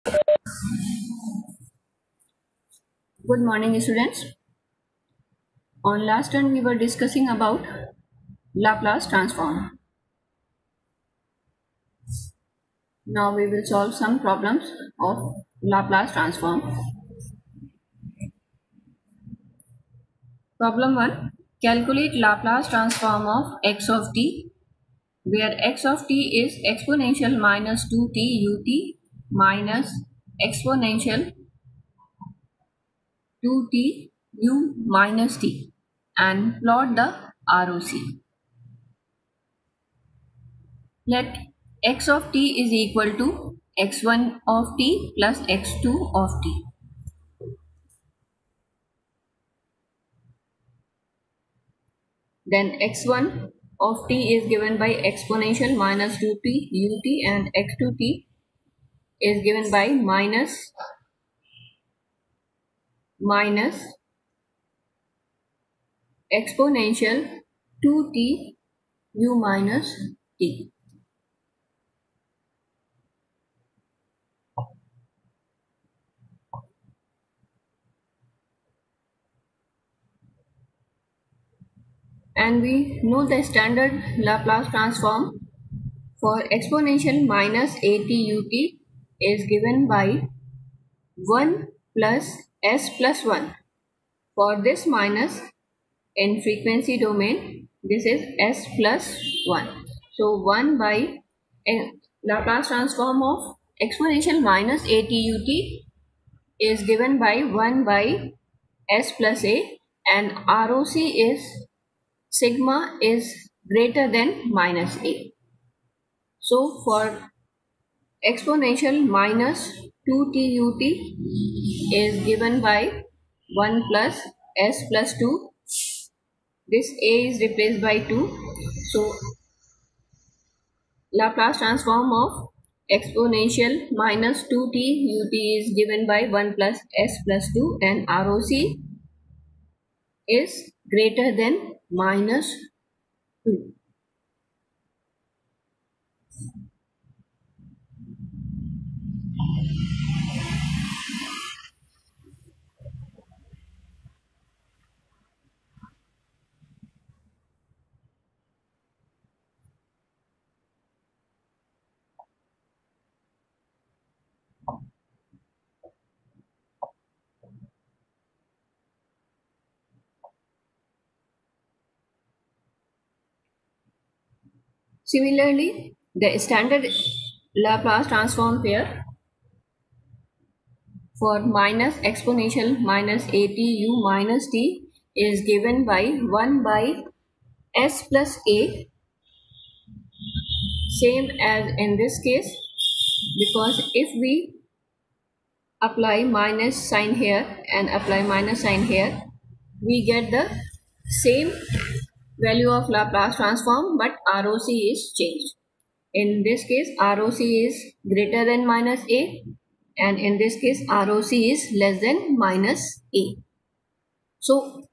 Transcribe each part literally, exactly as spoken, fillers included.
Good morning, students. On last turn, we were discussing about Laplace transform. Now we will solve some problems of Laplace transform. Problem one. Calculate Laplace transform of x of t, where x of t is exponential minus two t ut minus exponential two t u minus t, and plot the R O C. Let x of t is equal to x one of t plus x two of t. Then x one of t is given by exponential minus two t ut, and x two t is given by minus minus exponential two t u minus t. And we know the standard Laplace transform for exponential minus at ut is given by one plus s plus one. For this minus in frequency domain, this is s plus one. So one by a Laplace transform of exponential minus at ut is given by one by s plus a, and R O C is sigma is greater than minus a. So for exponential minus two t ut is given by one plus s plus two. This a is replaced by two. So Laplace transform of exponential minus two t ut is given by one plus s plus two, and R O C is greater than minus two. Similarly, the standard Laplace transform pair for minus exponential minus at u minus t is given by one by s plus a, same as in this case, because if we apply minus sign here and apply minus sign here, we get the same value of Laplace transform, but R O C is changed. In this case, R O C is greater than minus a, and in this case, R O C is less than minus a. So,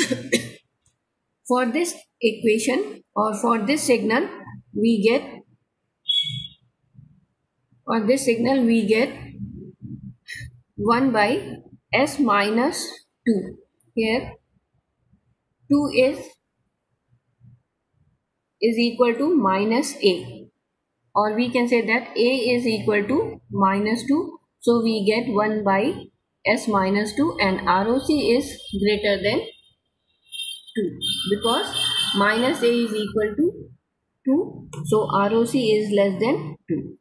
for this equation or for this signal, we get for this signal we get one by s minus two. Here two is is equal to minus a, or we can say that a is equal to minus two. So we get one by s minus two, and R O C is greater than two, because minus a is equal to two, so R O C is less than two.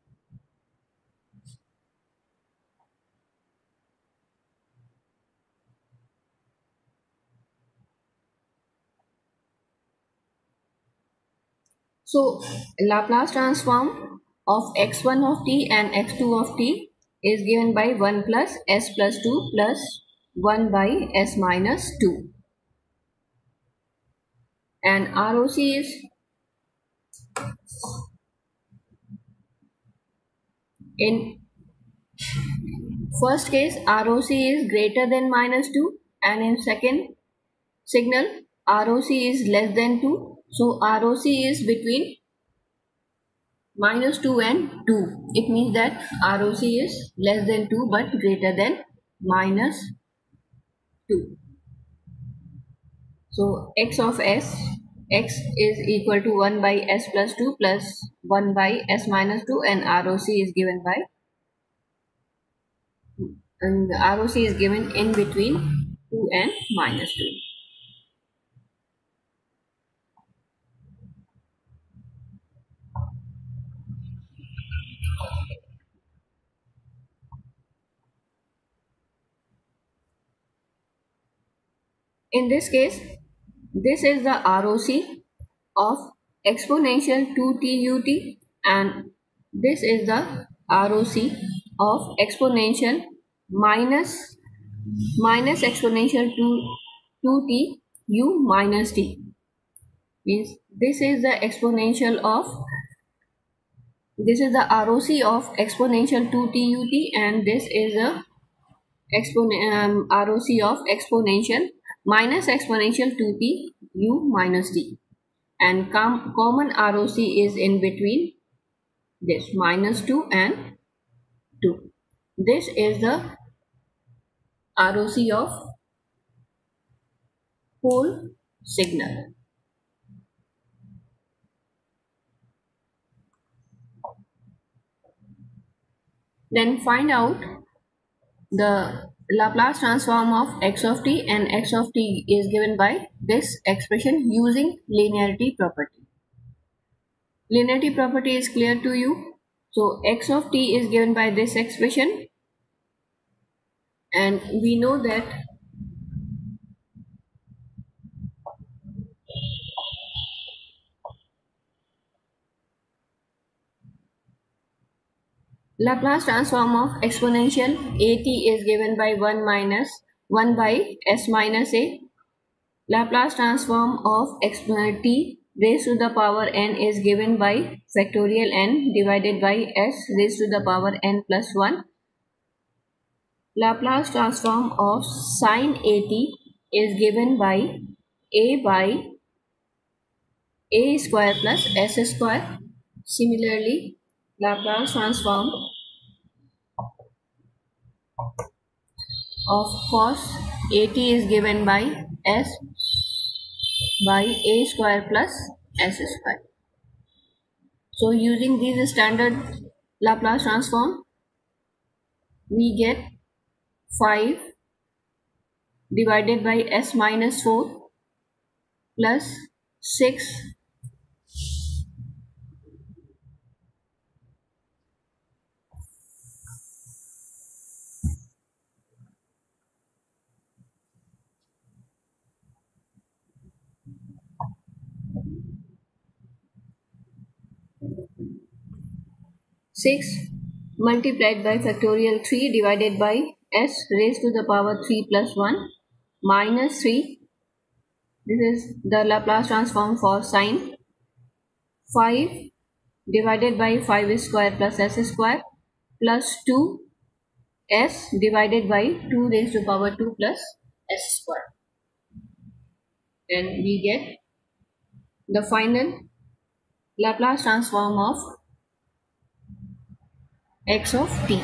So Laplace transform of x one of t and x two of t is given by one plus s plus two plus one by s minus two, and R O C is in first case R O C is greater than minus two, and in second signal R O C is less than two. So R O C is between minus two and two. It means that R O C is less than two but greater than minus two. So x of s, x is equal to one by s plus two plus one by s minus two, and R O C is given by, and the R O C is given in between two and minus two. In this case, this is the R O C of exponential two t ut, and this is the R O C of exponential minus minus exponential two, two t u minus t. Means this is the exponential of, this is the R O C of exponential two t ut, and this is the expon um, R O C of exponential minus exponential two t u minus t, and com common R O C is in between this minus two and two. This is the R O C of whole signal. Then find out the Laplace transform of x of t, and x of t is given by this expression using linearity property. Linearity property is clear to you. So x of t is given by this expression, and we know that Laplace transform of exponential at is given by one minus one by s minus a. Laplace transform of x t raised to the power n is given by factorial n divided by s raised to the power n plus one. Laplace transform of sine at is given by a by a square plus s square. Similarly, Laplace transform of cos at is given by s by a square plus s square. So using these standard Laplace transform, we get five divided by s minus four plus six six multiplied by factorial three divided by s raised to the power three plus one minus three. This is the Laplace transform for sine. five divided by five square plus s square plus two s divided by two raised to power two plus s square, and we get the final Laplace transform of x of t.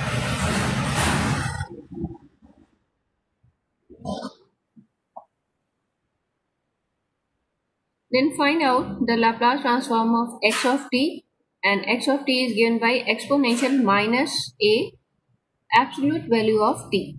Then find out the Laplace transform of x of t, and x of t is given by exponential minus a absolute value of t.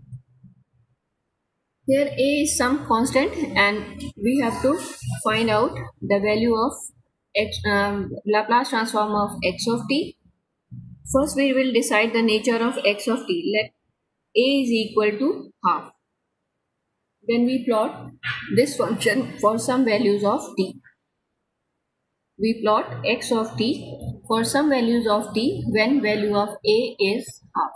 Here a is some constant, and we have to find out the value of x, um, Laplace transform of x of t. First we will decide the nature of x of t. Let a is equal to half. Then we plot this function for some values of t. We plot x of t for some values of t when value of a is half.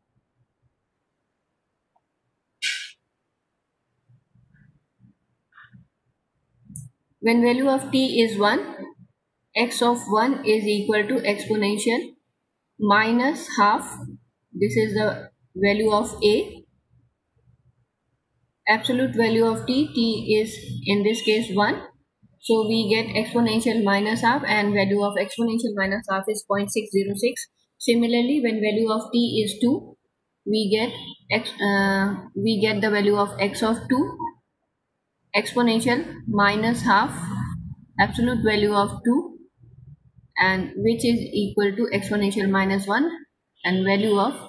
When value of t is one, x of one is equal to exponential minus half. This is the value of a. Absolute value of t, t is in this case one. So we get exponential minus half, and value of exponential minus half is zero point six zero six. Similarly, when value of t is two, we get x uh, we get the value of x of two, exponential minus half absolute value of two, and which is equal to exponential minus one, and value of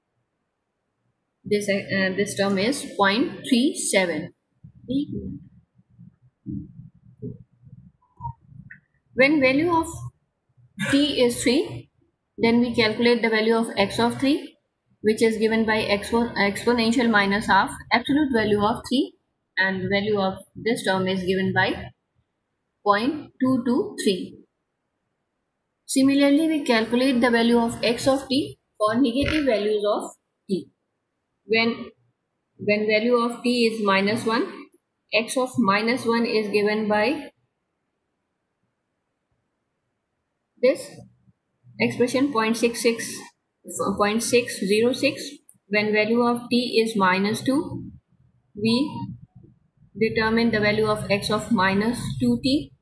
this uh, this term is zero point three seven. When value of t is three, then we calculate the value of x of three, which is given by expo exponential minus half absolute value of three, and value of this term is given by zero point two two three. Similarly, we calculate the value of x of t for negative values of t. When, when value of t is minus one, x of minus one is given by this expression zero point six six, zero point six zero six. When value of t is minus two, we determine the value of x of minus two t,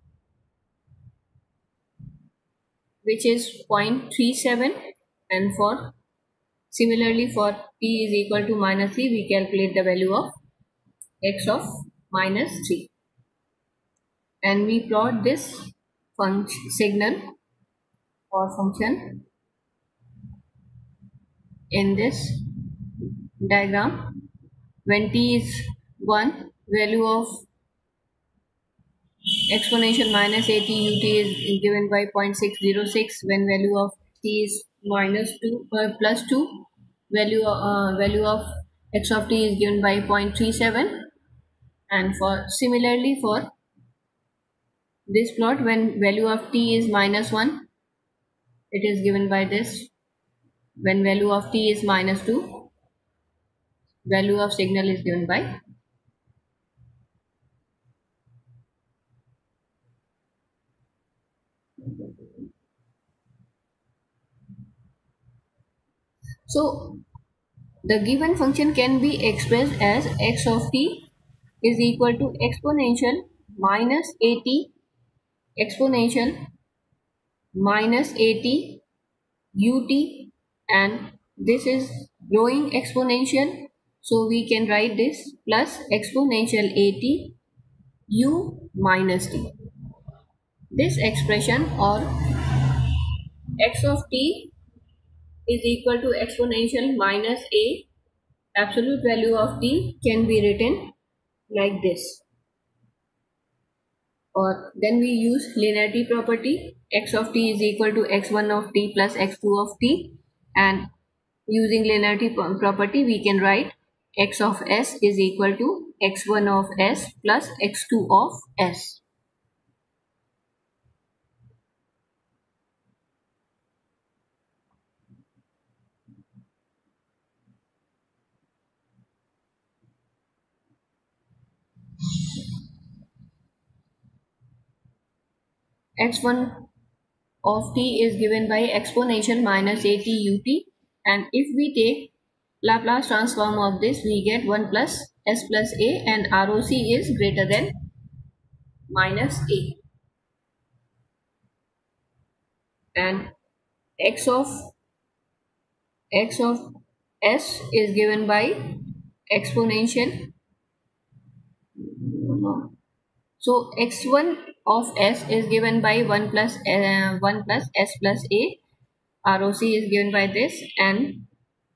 which is zero point three seven, and for similarly for t is equal to minus three, we calculate the value of x of minus three, and we plot this function signal or function in this diagram. When t is one, value of exponential minus at ut is given by zero point six zero six. When value of t is minus two uh, plus two, value uh, value of x of t is given by zero point three seven. And for similarly for this plot, when value of t is minus one, it is given by this. When value of t is minus two, value of signal is given by. So the given function can be expressed as x of t is equal to exponential minus at exponential minus at ut, and this is growing exponential, so we can write this plus exponential at u minus t. This expression, or x of t is equal to exponential minus a absolute value of t, can be written like this. Or then we use linearity property. X of t is equal to x one of t plus x two of t, and using linearity property we can write x of s is equal to x one of s plus x two of s. x one of t is given by exponential minus at ut, and if we take Laplace transform of this, we get one plus s plus a, and R O C is greater than minus a, and x of x of s is given by exponential. So x one of s is given by one plus uh, one plus s plus a. R O C is given by this, and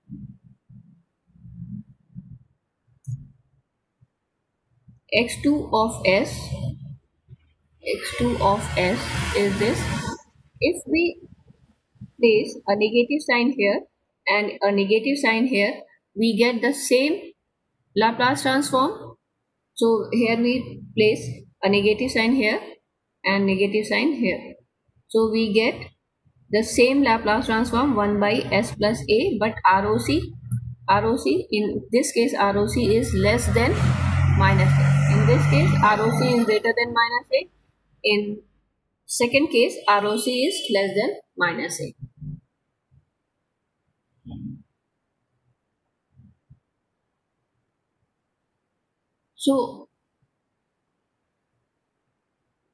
x two of s x two of s is this. If we place a negative sign here and a negative sign here, we get the same Laplace transform. So here we place a negative sign here and negative sign here. So we get the same Laplace transform one by s plus a, but R O C, R O C in this case R O C is less than minus a. In this case R O C is greater than minus a. In second case R O C is less than minus a. So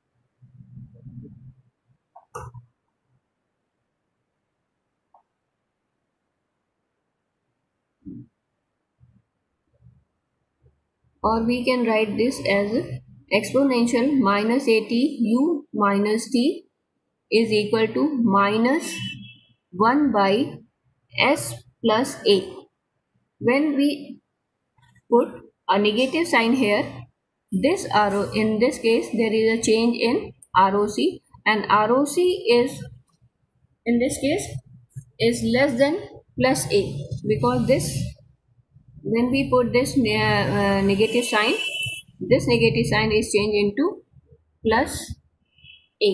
or we can write this as exponential minus at u minus t is equal to minus one by s plus a. When we put a negative sign here, this arrow, in this case there is a change in R O C, and R O C is, in this case, is less than plus a, because this, when we put this ne uh, negative sign, this negative sign is changed into plus a.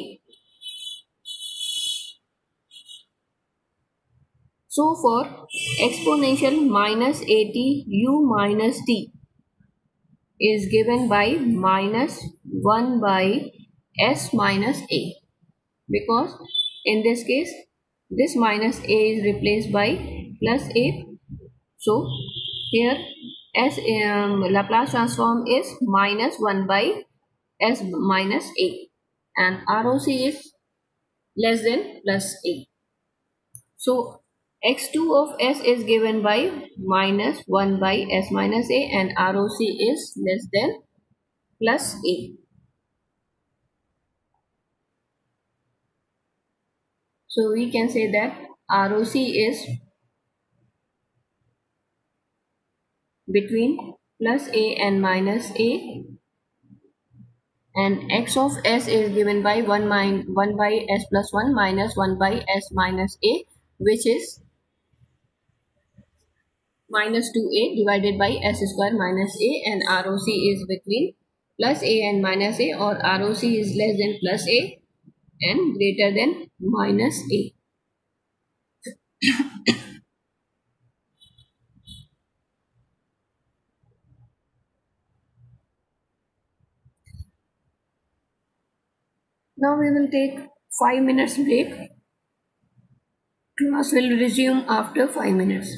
So for exponential minus at u minus t is given by minus one by s minus a, because in this case this minus a is replaced by plus a. So here s um, Laplace transform is minus one by s minus a, and R O C is less than plus a. So x two of s is given by minus one by s minus a, and R O C is less than plus a. So we can say that R O C is between plus a and minus a, and x of s is given by one, min one by s plus one minus one by s minus a, which is minus two a divided by s square minus a, and R O C is between plus a and minus a, or R O C is less than plus a and greater than minus a. Now we will take five minutes break. Class will resume after five minutes.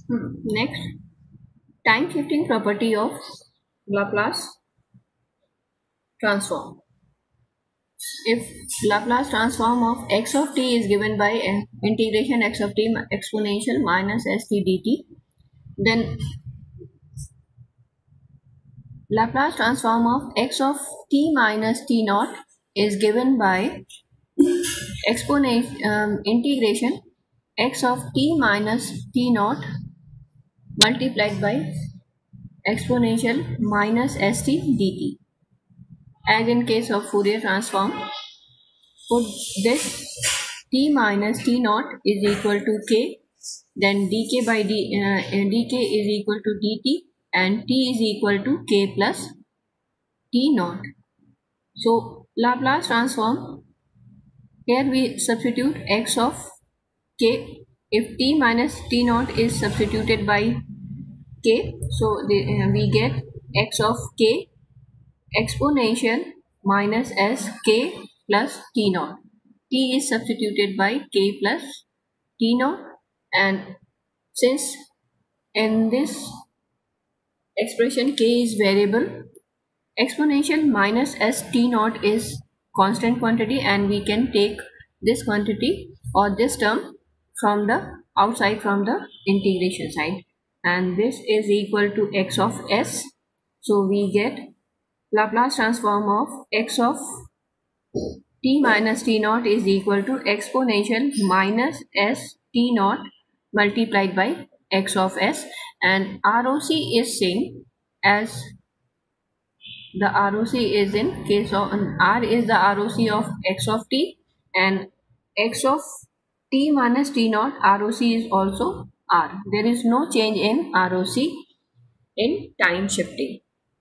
Hmm. Next, time shifting property of Laplace transform. If Laplace transform of x of t is given by uh, integration x of t exponential minus st dt, then Laplace transform of x of t minus t naught is given by exponential um, integration x of t minus t naught multiplied by exponential minus st dt. As in case of Fourier transform, put this t minus t naught is equal to k, then dk by d, uh, dk is equal to dt, and t is equal to k plus t naught. So Laplace transform, here we substitute x of k. If t minus t naught is substituted by k, so the, uh, we get x of k exponential minus s k plus t naught. T is substituted by k plus t naught, and since in this expression k is variable, exponential minus s t naught is constant quantity, and we can take this quantity or this term from the outside from the integration side, and this is equal to x of s. So we get Laplace transform of x of t minus t naught is equal to exponential minus s t naught multiplied by x of s, and R O C is same as the R O C is in case of R is the R O C of x of t, and x of t minus t naught R O C is also R. There is no change in R O C in time shifting.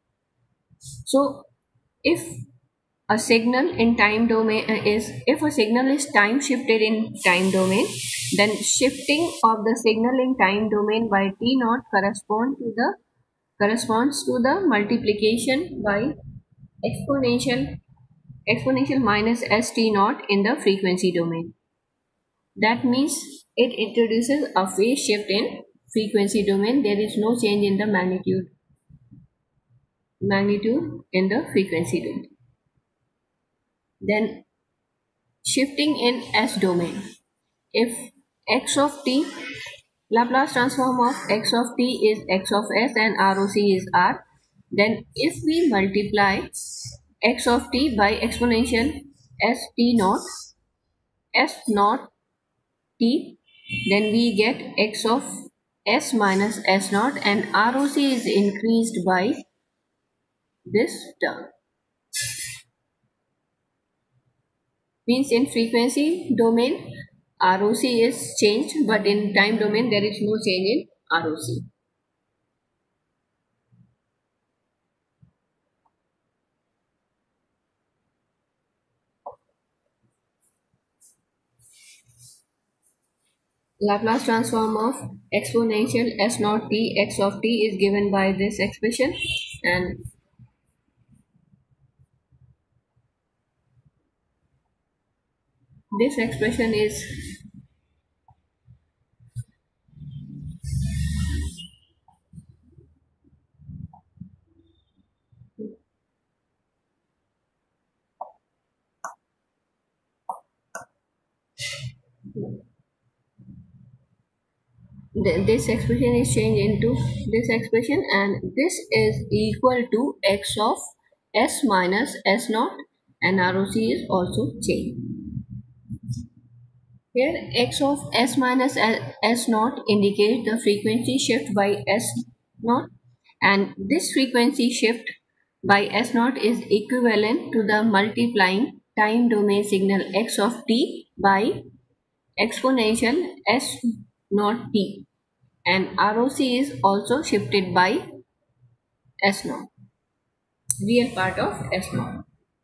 So if a signal in time domain uh, is if a signal is time shifted in time domain, then shifting of the signal in time domain by t naught correspond to the corresponds to the multiplication by exponential exponential minus st naught in the frequency domain. That means it introduces a phase shift in frequency domain. There is no change in the magnitude magnitude in the frequency domain. Then shifting in s domain. If x of t, Laplace transform of x of t is x of s and R O C is R, then if we multiply x of t by exponential s t naught s naught t, then we get x of s minus s naught, and R O C is increased by this term. Means in frequency domain R O C is changed, but in time domain there is no change in R O C. Laplace transform of exponential s naught t x of t is given by this expression, and this expression is this expression is changed into this expression, and this is equal to x of s minus s naught, and R O C is also changed. Here x of s minus s naught indicates the frequency shift by s naught, and this frequency shift by s naught is equivalent to the multiplying time domain signal x of t by exponential s naught t, and R O C is also shifted by s naught, real part of s naught.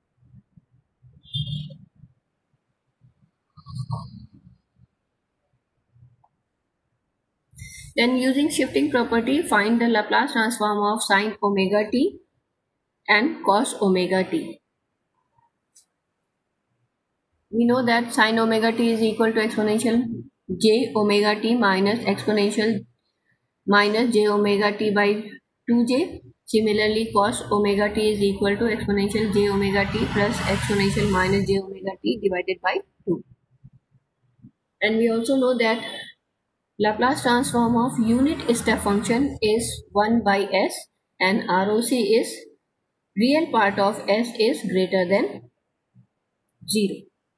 Then using shifting property, find the Laplace transform of sine omega t and cos omega t. We know that sine omega t is equal to exponential j omega t minus exponential minus j omega t by two j. Similarly, cos omega t is equal to exponential j omega t plus exponential minus j omega t divided by two. And we also know that Laplace transform of unit step function is one by s, and R O C is real part of s is greater than zero.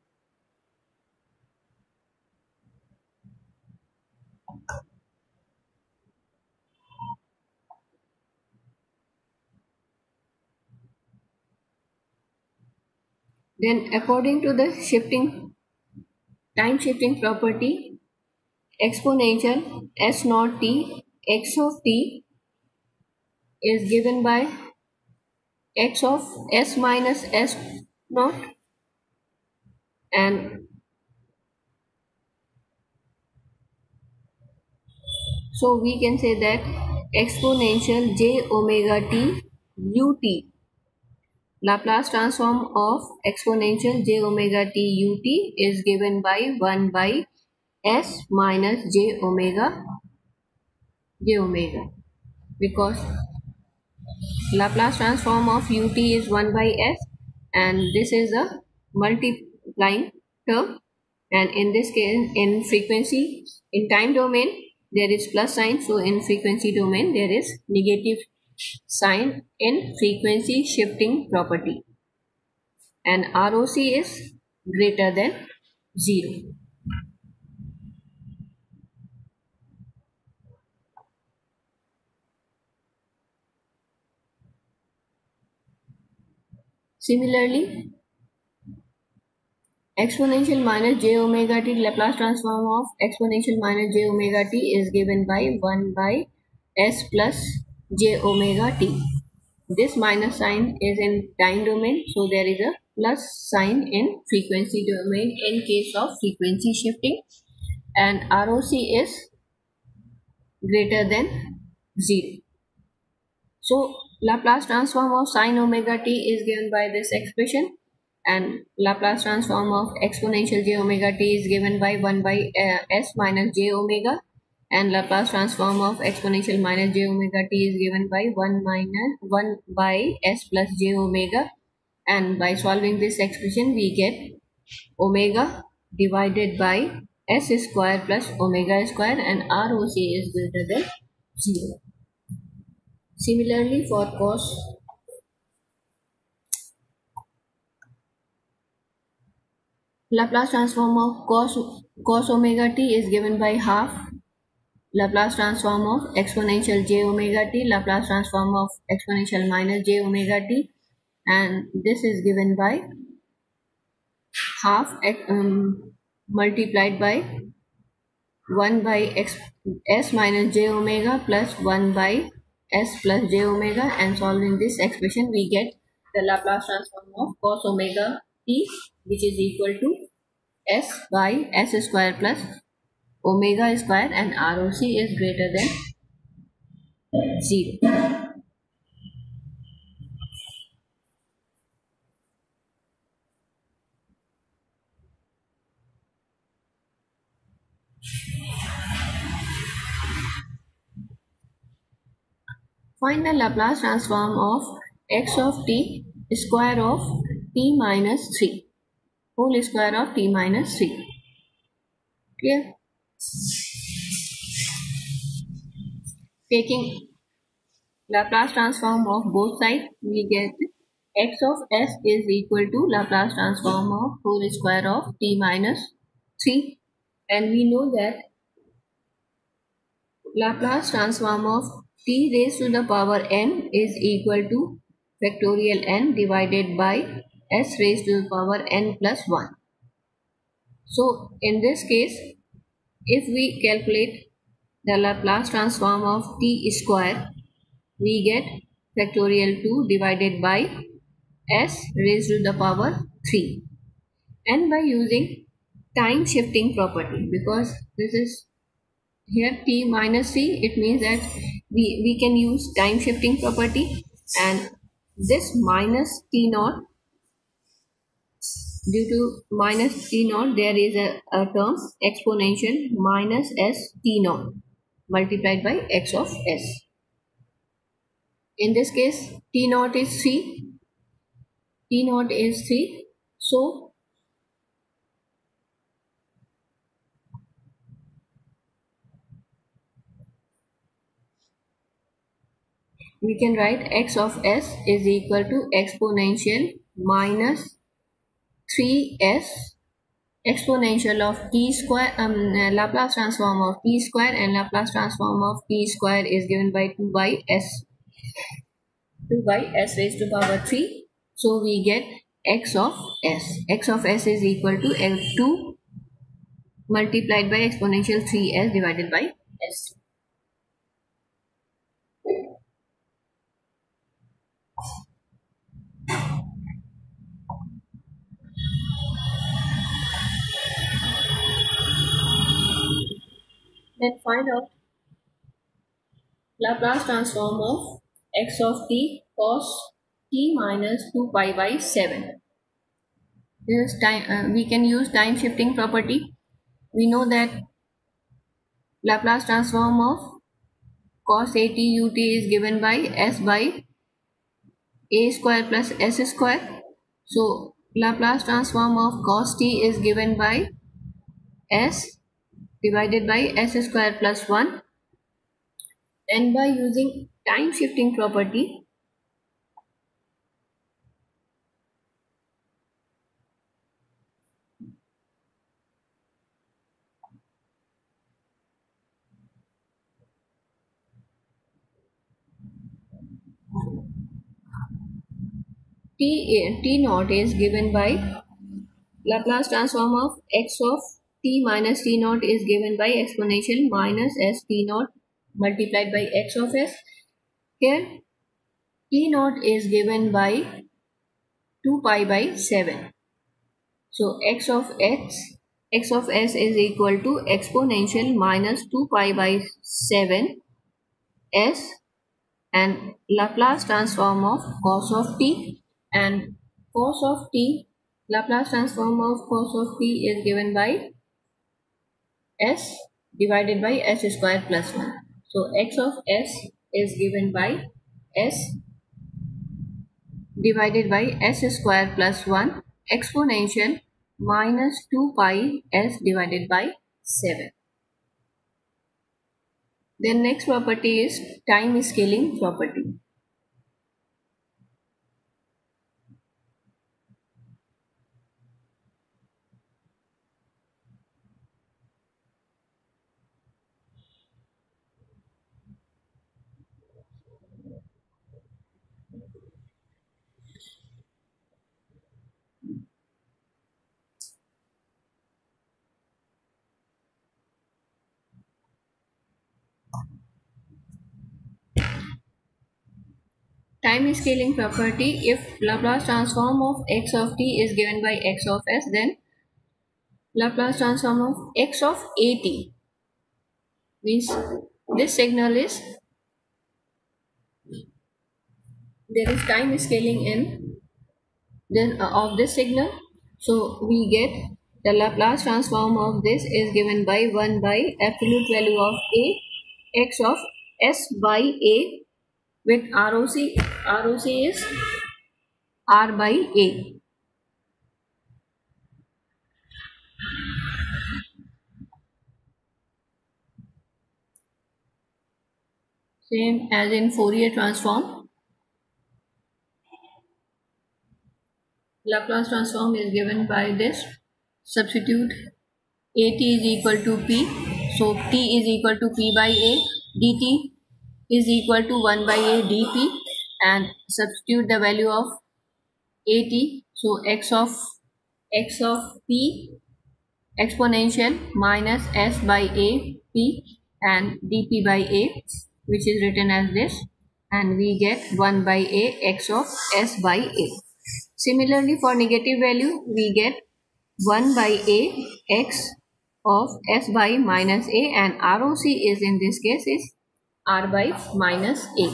Then according to the shifting time shifting property, exponential s naught t x of t is given by x of s minus s naught, and so we can say that exponential j omega t ut, Laplace transform of exponential j omega t ut is given by one by s minus j omega j omega, because Laplace transform of ut is one by s, and this is a multiplying term, and in this case in frequency in time domain there is plus sign, so in frequency domain there is negative sign in frequency shifting property, and R O C is greater than zero. Similarly, exponential minus j omega t Laplace transform of exponential minus j omega t is given by one by s plus j omega t. This minus sign is in time domain, so there is a plus sign in frequency domain in case of frequency shifting, and R O C is greater than zero. So Laplace transform of sine omega t is given by this expression, and Laplace transform of exponential j omega t is given by one by uh, s minus j omega, and Laplace transform of exponential minus j omega t is given by one minus one by s plus j omega, and by solving this expression we get omega divided by s square plus omega square, and R O C is greater than zero. Similarly, for cos Laplace transform of cos cos omega t is given by half Laplace transform of exponential j omega t Laplace transform of exponential minus j omega t, and this is given by half um, multiplied by one by x, s minus j omega plus one by s plus j omega, and solving this expression we get the Laplace transform of cos omega t, which is equal to s by s square plus omega square, and R O C is greater than zero. Find the Laplace transform of x of t square of t minus three, whole square of t minus three. Clear? Taking Laplace transform of both sides, we get x of s is equal to Laplace transform of whole square of t minus three, and we know that Laplace transform of t raised to the power n is equal to factorial n divided by s raised to the power n plus one. So in this case, if we calculate the Laplace transform of t square, we get factorial two divided by s raised to the power three, and by using time shifting property, because this is here t minus c, it means that we, we can use time shifting property, and this minus t naught, due to minus t naught there is a, a term exponential minus s t naught, multiplied by x of s. In this case, t naught is three. T naught is three. So we can write x of s is equal to exponential minus three s exponential of t square, um, Laplace transform of t square, and Laplace transform of t square is given by two by s, two by s raised to power three. So we get x of s. X of s is equal to two multiplied by exponential three s divided by s. Then find out Laplace transform of x of t cos t minus two pi by seven. This time uh, we can use time shifting property. We know that Laplace transform of cos at ut is given by s by a square plus s square. So Laplace transform of cos t is given by s divided by s square plus one, and by using time shifting property t, t naught is given by Laplace transform of x of t minus t naught is given by exponential minus s t naught multiplied by x of s. Here t naught is given by two pi by seven. So x of x, x of s is equal to exponential minus two pi by seven s, and Laplace transform of cos of t, and cos of t, Laplace transform of cos of t is given by s divided by s square plus one. So x of s is given by s divided by s square plus one exponential minus two pi s divided by seven. Then next property is time scaling property. Time scaling property: if Laplace transform of x of t is given by x of s, then Laplace transform of x of at means this signal is, there is time scaling in then uh, of this signal. So we get the Laplace transform of this is given by one by absolute value of a x of s by a with R O C. R O C is r by a. Same as in Fourier transform. Laplace transform is given by this. Substitute at is equal to p. So t is equal to p by a. Dt is equal to one by a dp, and substitute the value of at. So x of x of p exponential minus s by a p and dp by a, which is written as this, and we get one by a x of s by a. Similarly, for negative value, we get one by a x of s by minus a, and R O C is in this case is r by minus a.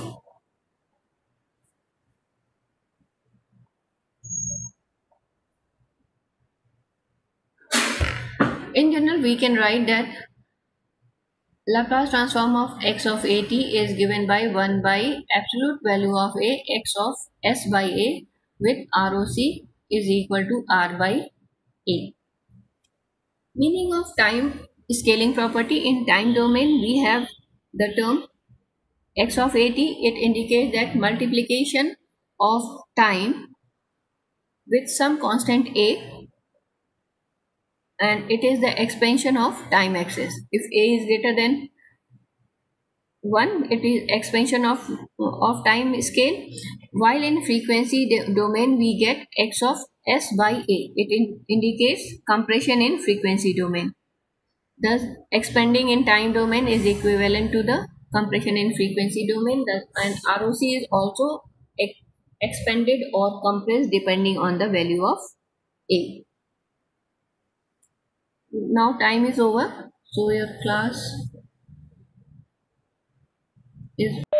In general, we can write that Laplace transform of x of at is given by one by absolute value of a x of s by a with R O C is equal to r by a. Meaning of time scaling property: in time domain we have the term x of at. It indicates that multiplication of time with some constant a, and it is the expansion of time axis. If a is greater than one, it is expansion of of time scale, while in frequency domain we get x of s by a. It in, indicates compression in frequency domain. Thus expanding in time domain is equivalent to the compression in frequency domain. Thus, and R O C is also ex expanded or compressed depending on the value of a. Now time is over, so your class is